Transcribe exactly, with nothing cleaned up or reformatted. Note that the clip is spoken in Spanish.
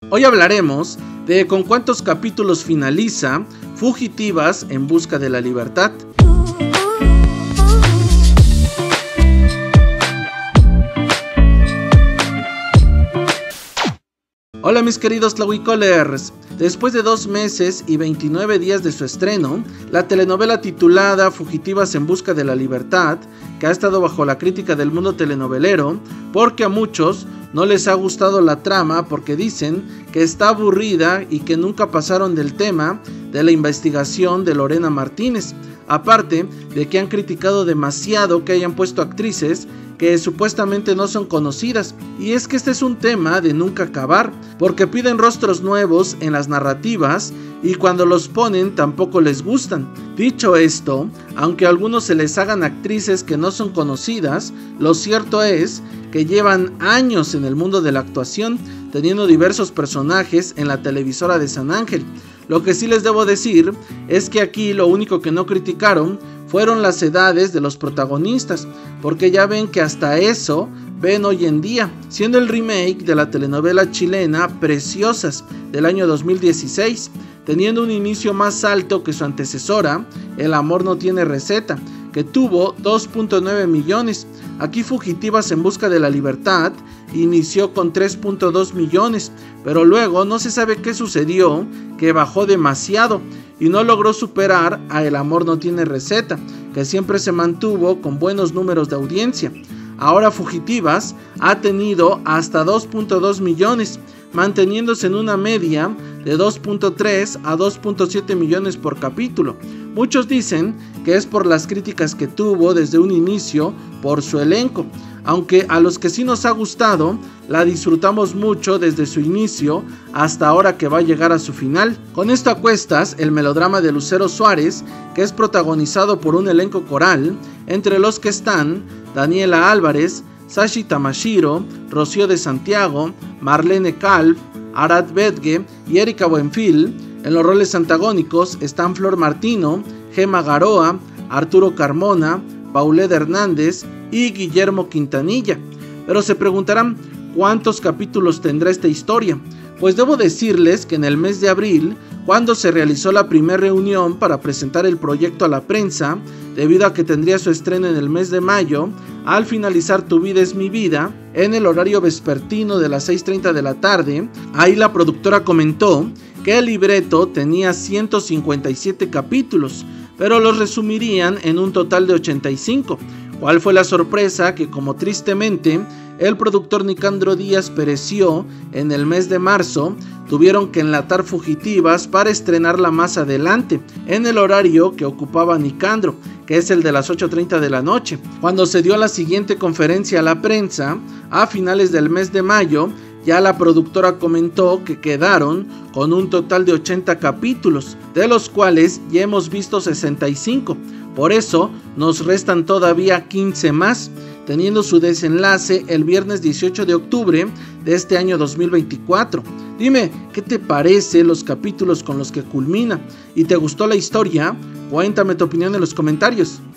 Hoy hablaremos de con cuántos capítulos finaliza Fugitivas en busca de la libertad. Hola mis queridos Tlahuicolers, después de dos meses y veintinueve días de su estreno, la telenovela titulada Fugitivas en busca de la libertad, que ha estado bajo la crítica del mundo telenovelero, porque a muchos no les ha gustado la trama porque dicen que está aburrida y que nunca pasaron del tema de la investigación de Lorena Martínez, aparte de que han criticado demasiado que hayan puesto actrices que supuestamente no son conocidas, y es que este es un tema de nunca acabar, porque piden rostros nuevos en las narrativas y cuando los ponen tampoco les gustan. Dicho esto, aunque a algunos se les hagan actrices que no son conocidas, lo cierto es que llevan años en el mundo de la actuación, teniendo diversos personajes en la televisora de San Ángel. Lo que sí les debo decir es que aquí lo único que no criticaron fueron las edades de los protagonistas, porque ya ven que hasta eso ven hoy en día, siendo el remake de la telenovela chilena Preciosas del año dos mil dieciséis, teniendo un inicio más alto que su antecesora, El amor no tiene receta, que tuvo dos punto nueve millones. Aquí Fugitivas en busca de la libertad inició con tres punto dos millones, pero luego no se sabe qué sucedió, que bajó demasiado y no logró superar a El amor no tiene receta, que siempre se mantuvo con buenos números de audiencia. Ahora Fugitivas ha tenido hasta dos punto dos millones, manteniéndose en una media de dos punto tres a dos punto siete millones por capítulo. Muchos dicen que es por las críticas que tuvo desde un inicio por su elenco, aunque a los que sí nos ha gustado, la disfrutamos mucho desde su inicio hasta ahora que va a llegar a su final. Con esto a cuestas, el melodrama de Lucero Suárez, que es protagonizado por un elenco coral, entre los que están Daniela Álvarez, Sashi Tamashiro, Rocío de Santiago, Marlene Calv, Arad Bedgue y Erika Buenfil. En los roles antagónicos están Flor Martino, Gema Garoa, Arturo Carmona, Paulette Hernández y Guillermo Quintanilla. Pero se preguntarán, ¿cuántos capítulos tendrá esta historia? Pues debo decirles que en el mes de abril, cuando se realizó la primera reunión para presentar el proyecto a la prensa, debido a que tendría su estreno en el mes de mayo, al finalizar Tu vida es mi vida, en el horario vespertino de las seis treinta de la tarde, ahí la productora comentó que el libreto tenía ciento cincuenta y siete capítulos, pero los resumirían en un total de ochenta y cinco. ¿Cuál fue la sorpresa? Que como tristemente el productor Nicandro Díaz pereció en el mes de marzo, tuvieron que enlatar Fugitivas para estrenarla más adelante, en el horario que ocupaba Nicandro, que es el de las ocho treinta de la noche. Cuando se dio la siguiente conferencia a la prensa, a finales del mes de mayo, ya la productora comentó que quedaron con un total de ochenta capítulos, de los cuales ya hemos visto sesenta y cinco. Por eso nos restan todavía quince más, teniendo su desenlace el viernes dieciocho de octubre de este año dos mil veinticuatro. Dime, ¿qué te parece los capítulos con los que culmina? ¿Y te gustó la historia? Cuéntame tu opinión en los comentarios.